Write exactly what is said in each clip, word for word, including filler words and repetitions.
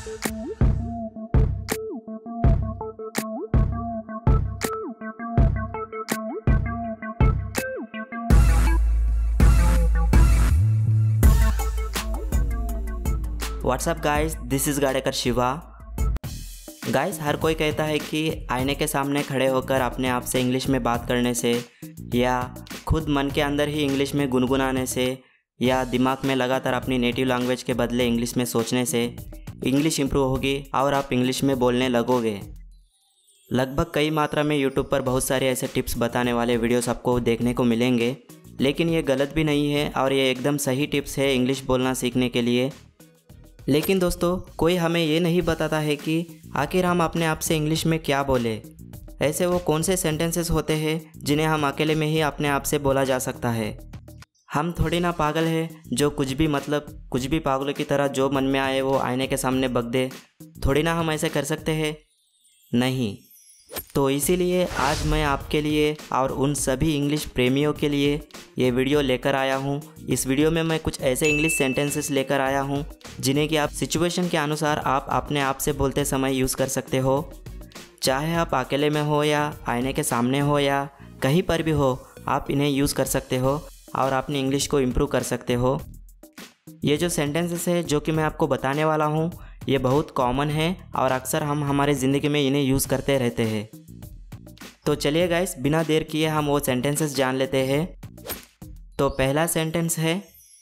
WhatsApp guys, this is Gadekar Shiva. Guys, हर कोई कहता है कि आईने के सामने खड़े होकर अपने आप से इंग्लिश में बात करने से या खुद मन के अंदर ही इंग्लिश में गुनगुनाने से या दिमाग में लगातार अपनी नेटिव लैंग्वेज के बदले इंग्लिश में सोचने से इंग्लिश इंप्रूव होगी और आप इंग्लिश में बोलने लगोगे। लगभग कई मात्रा में यूट्यूब पर बहुत सारे ऐसे टिप्स बताने वाले वीडियोस आपको देखने को मिलेंगे, लेकिन ये गलत भी नहीं है और ये एकदम सही टिप्स है इंग्लिश बोलना सीखने के लिए। लेकिन दोस्तों, कोई हमें ये नहीं बताता है कि आखिर हम अपने आप से इंग्लिश में क्या बोले। ऐसे वो कौन से सेंटेंसेस होते हैं जिन्हें हम अकेले में ही अपने आप से बोला जा सकता है। हम थोड़ी ना पागल है जो कुछ भी मतलब कुछ भी पागलों की तरह जो मन में आए वो आईने के सामने बक दे। थोड़ी ना हम ऐसे कर सकते हैं, नहीं। तो इसीलिए आज मैं आपके लिए और उन सभी इंग्लिश प्रेमियों के लिए ये वीडियो लेकर आया हूँ। इस वीडियो में मैं कुछ ऐसे इंग्लिश सेंटेंसेस लेकर आया हूँ जिन्हें कि आप सिचुएशन के अनुसार आप अपने आप से बोलते समय यूज़ कर सकते हो। चाहे आप अकेले में हो या आईने के सामने हो या कहीं पर भी हो, आप इन्हें यूज़ कर सकते हो और अपनी इंग्लिश को इम्प्रूव कर सकते हो। ये जो सेंटेंसेस है जो कि मैं आपको बताने वाला हूँ, ये बहुत कॉमन है और अक्सर हम हमारे ज़िंदगी में इन्हें यूज़ करते रहते हैं। तो चलिए गाइस, बिना देर किए हम वो सेंटेंसेस जान लेते हैं। तो पहला सेंटेंस है,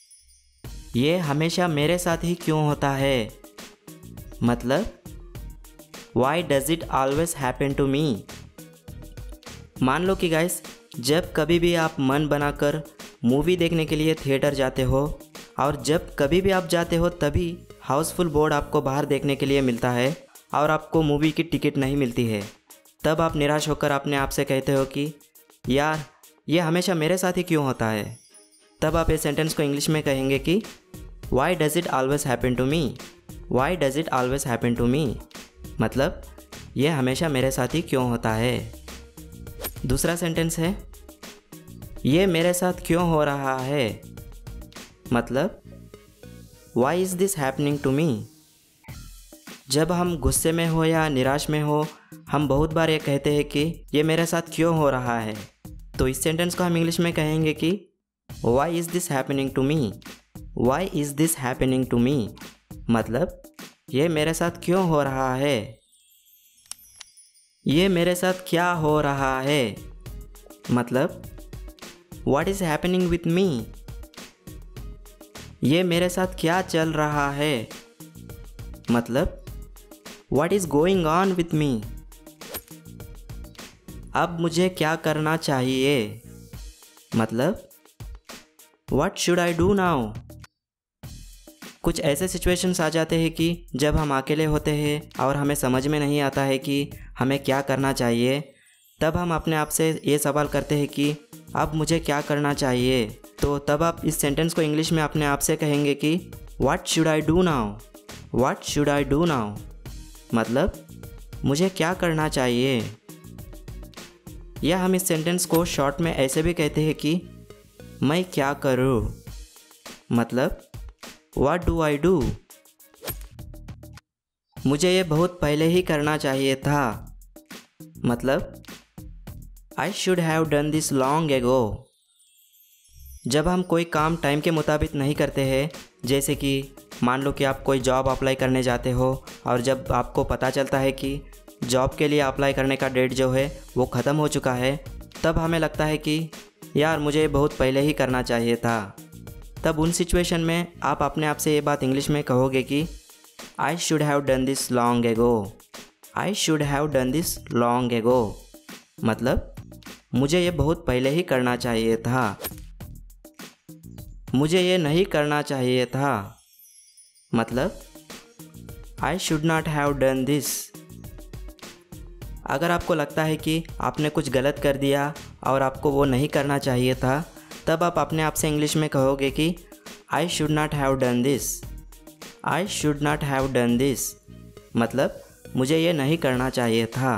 ये हमेशा मेरे साथ ही क्यों होता है। मतलब, why does it always happen to me. मान लो कि गाइस, जब कभी भी आप मन बनाकर मूवी देखने के लिए थिएटर जाते हो और जब कभी भी आप जाते हो तभी हाउसफुल बोर्ड आपको बाहर देखने के लिए मिलता है और आपको मूवी की टिकट नहीं मिलती है, तब आप निराश होकर अपने आप से कहते हो कि यार ये हमेशा मेरे साथ ही क्यों होता है। तब आप इस सेंटेंस को इंग्लिश में कहेंगे कि why does it always happen to me. Why does it always happen to me मतलब ये हमेशा मेरे साथ ही क्यों होता है। दूसरा सेंटेंस है, ये मेरे साथ क्यों हो रहा है। मतलब, why is this happening to me. जब हम गुस्से में हो या निराश में हो, हम बहुत बार ये कहते हैं कि ये मेरे साथ क्यों हो रहा है। तो इस सेंटेंस को हम इंग्लिश में कहेंगे कि why is this happening to me. Why is this happening to me मतलब ये मेरे साथ क्यों हो रहा है। ये मेरे साथ क्या हो रहा है मतलब what is happening with me. ये मेरे साथ क्या चल रहा है मतलब what is going on with me. अब मुझे क्या करना चाहिए मतलब what should I do now. कुछ ऐसे सिचुएशंस आ जाते हैं कि जब हम अकेले होते हैं और हमें समझ में नहीं आता है कि हमें क्या करना चाहिए, तब हम अपने आप से ये सवाल करते हैं कि अब मुझे क्या करना चाहिए। तो तब आप इस सेंटेंस को इंग्लिश में अपने आप से कहेंगे कि what should I do now. What should I do now मतलब मुझे क्या करना चाहिए। या हम इस सेंटेंस को शॉर्ट में ऐसे भी कहते हैं कि मैं क्या करूँ मतलब व्हाट डू आई डू। मुझे ये बहुत पहले ही करना चाहिए था मतलब I should have done this long ago. जब हम कोई काम टाइम के मुताबिक नहीं करते हैं, जैसे कि मान लो कि आप कोई जॉब अप्लाई करने जाते हो और जब आपको पता चलता है कि जॉब के लिए अप्लाई करने का डेट जो है वो ख़त्म हो चुका है, तब हमें लगता है कि यार मुझे बहुत पहले ही करना चाहिए था। तब उन सिचुएशन में आप अपने आप से ये बात इंग्लिश में कहोगे कि I should have done this long ago. I should have done this long ago मतलब मुझे ये बहुत पहले ही करना चाहिए था। मुझे ये नहीं करना चाहिए था मतलब I should not have done this. अगर आपको लगता है कि आपने कुछ गलत कर दिया और आपको वो नहीं करना चाहिए था, तब आप अपने आप से इंग्लिश में कहोगे कि I should not have done this. I should not have done this मतलब मुझे ये नहीं करना चाहिए था।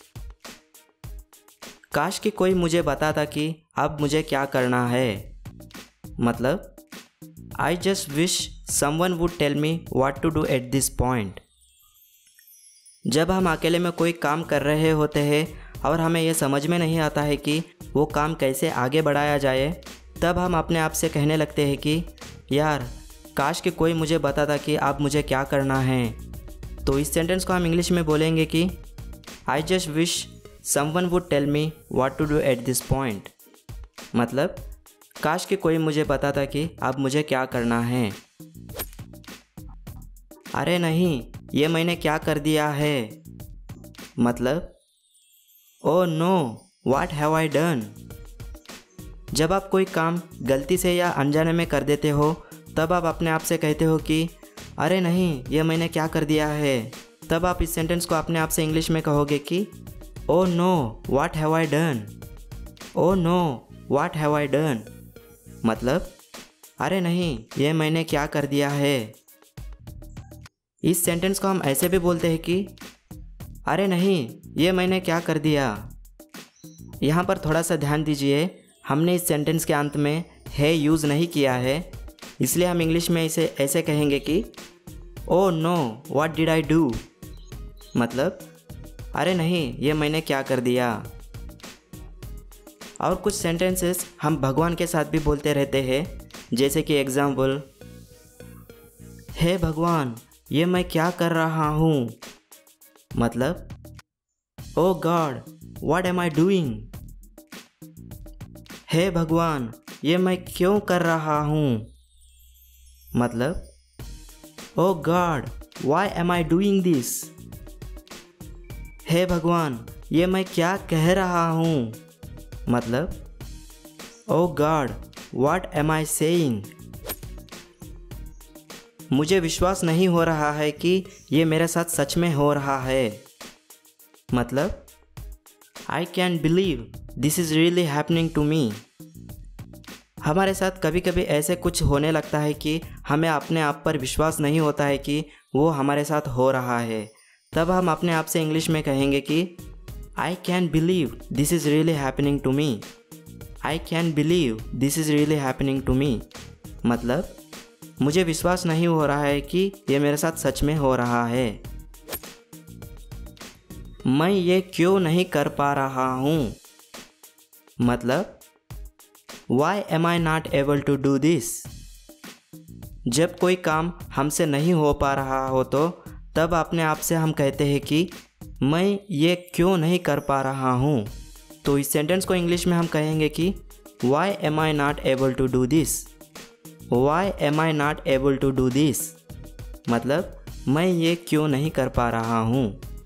काश कि कोई मुझे बताता कि अब मुझे क्या करना है मतलब I just wish someone would tell me what to do at this point. जब हम अकेले में कोई काम कर रहे होते हैं और हमें यह समझ में नहीं आता है कि वो काम कैसे आगे बढ़ाया जाए, तब हम अपने आप से कहने लगते हैं कि यार काश कि कोई मुझे बताता कि अब मुझे क्या करना है। तो इस सेंटेंस को हम इंग्लिश में बोलेंगे कि I just wish someone would tell me what to do at this point. मतलब काश कि कोई मुझे बताता कि अब मुझे क्या करना है। अरे नहीं, ये मैंने क्या कर दिया है। मतलब oh no, what have I done. जब आप कोई काम गलती से या अनजाने में कर देते हो, तब आप अपने आप से कहते हो कि अरे नहीं, ये मैंने क्या कर दिया है। तब आप इस सेंटेंस को अपने आप से इंग्लिश में कहोगे कि oh no, what have I done. Oh no, what have I done. मतलब अरे नहीं, ये मैंने क्या कर दिया है। इस सेंटेंस को हम ऐसे भी बोलते हैं कि अरे नहीं, ये मैंने क्या कर दिया। यहाँ पर थोड़ा सा ध्यान दीजिए, हमने इस सेंटेंस के अंत में है यूज़ नहीं किया है, इसलिए हम इंग्लिश में इसे ऐसे कहेंगे कि oh no, what did I do. मतलब अरे नहीं, ये मैंने क्या कर दिया। और कुछ सेंटेंसेस हम भगवान के साथ भी बोलते रहते हैं, जैसे कि एग्जाम्पल, हे भगवान, ये मैं क्या कर रहा हूँ। मतलब oh God, what am I doing. हे भगवान, ये मैं क्यों कर रहा हूँ। मतलब oh God, why am I doing this. हे भगवान, ये मैं क्या कह रहा हूँ। मतलब oh God, what am I saying. मुझे विश्वास नहीं हो रहा है कि ये मेरे साथ सच में हो रहा है। मतलब I can believe this is really happening to me. हमारे साथ कभी कभी ऐसे कुछ होने लगता है कि हमें अपने आप पर विश्वास नहीं होता है कि वो हमारे साथ हो रहा है। तब हम अपने आप से इंग्लिश में कहेंगे कि I can believe this is really happening to me. I can believe this is really happening to me. मतलब मुझे विश्वास नहीं हो रहा है कि ये मेरे साथ सच में हो रहा है। मैं ये क्यों नहीं कर पा रहा हूँ। मतलब why am I not able to do this. जब कोई काम हमसे नहीं हो पा रहा हो तो तब अपने आप से हम कहते हैं कि मैं ये क्यों नहीं कर पा रहा हूँ। तो इस सेंटेंस को इंग्लिश में हम कहेंगे कि why am I not able to do this. Why am I not able to do this. मतलब मैं ये क्यों नहीं कर पा रहा हूँ।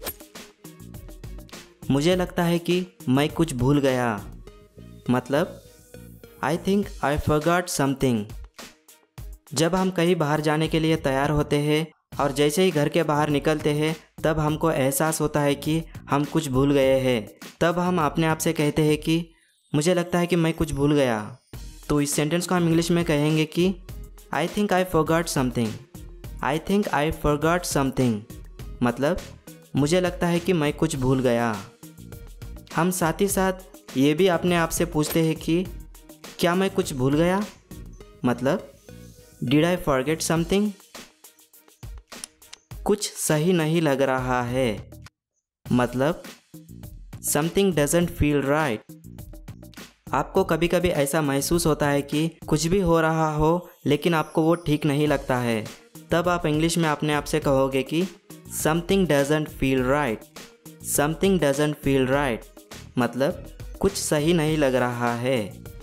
मुझे लगता है कि मैं कुछ भूल गया। मतलब I think I forgot something. जब हम कहीं बाहर जाने के लिए तैयार होते हैं और जैसे ही घर के बाहर निकलते हैं, तब हमको एहसास होता है कि हम कुछ भूल गए हैं। तब हम अपने आप से कहते हैं कि मुझे लगता है कि मैं कुछ भूल गया। तो इस सेंटेंस को हम इंग्लिश में कहेंगे कि I think I forgot something. I think I forgot something. मतलब मुझे लगता है कि मैं कुछ भूल गया। हम साथ ही साथ ये भी अपने आप से पूछते हैं कि क्या मैं कुछ भूल गया। मतलब डिड आई फॉरगेट समथिंग। कुछ सही नहीं लग रहा है। मतलब समथिंग डजंट फील राइट। आपको कभी कभी ऐसा महसूस होता है कि कुछ भी हो रहा हो लेकिन आपको वो ठीक नहीं लगता है। तब आप इंग्लिश में अपने आप से कहोगे कि something doesn't feel right. Something doesn't feel right. मतलब कुछ सही नहीं लग रहा है।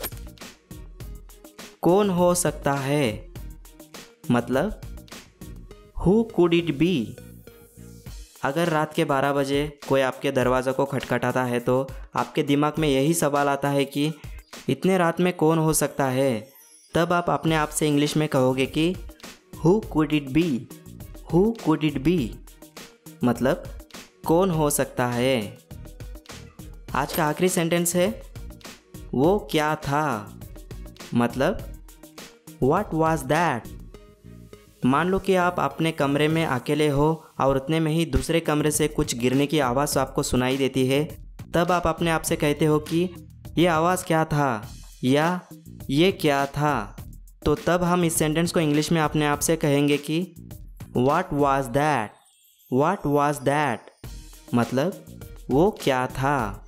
कौन हो सकता है। मतलब हु कुड इट बी। अगर रात के बारह बजे कोई आपके दरवाज़ा को खटखटाता है तो आपके दिमाग में यही सवाल आता है कि इतने रात में कौन हो सकता है। तब आप अपने आप से इंग्लिश में कहोगे कि who could it be. Who could it be. मतलब कौन हो सकता है। आज का आखिरी सेंटेंस है वो क्या था। मतलब व्हाट वाज दैट। मान लो कि आप अपने कमरे में अकेले हो और उतने में ही दूसरे कमरे से कुछ गिरने की आवाज़ आपको सुनाई देती है। तब आप अपने आप से कहते हो कि ये आवाज़ क्या था या ये क्या था। तो तब हम इस सेंटेंस को इंग्लिश में अपने आप से कहेंगे कि what was that. What was that मतलब वो क्या था।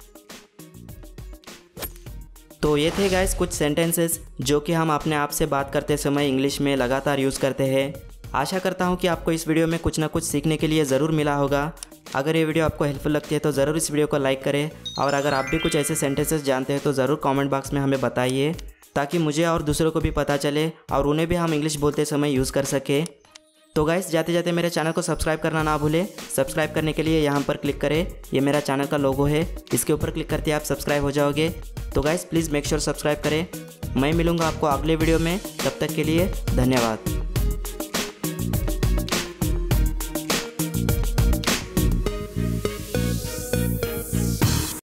तो ये थे गाइस कुछ सेंटेंसेस जो कि हम अपने आप से बात करते समय इंग्लिश में लगातार यूज़ करते हैं। आशा करता हूँ कि आपको इस वीडियो में कुछ ना कुछ सीखने के लिए ज़रूर मिला होगा। अगर ये वीडियो आपको हेल्पफुल लगती है तो ज़रूर इस वीडियो को लाइक करें, और अगर आप भी कुछ ऐसे सेंटेंसेस जानते हैं तो ज़रूर कमेंट बॉक्स में हमें बताइए, ताकि मुझे और दूसरों को भी पता चले और उन्हें भी हम इंग्लिश बोलते समय यूज़ कर सके। तो गाइस जाते जाते मेरे चैनल को सब्सक्राइब करना ना भूलें। सब्सक्राइब करने के लिए यहाँ पर क्लिक करें, ये मेरा चैनल का लोगो है, इसके ऊपर क्लिक करते ही आप सब्सक्राइब हो जाओगे। तो guys please make sure subscribe करें। मैं मिलूँगा आपको अगले वीडियो में, तब तक के लिए धन्यवाद।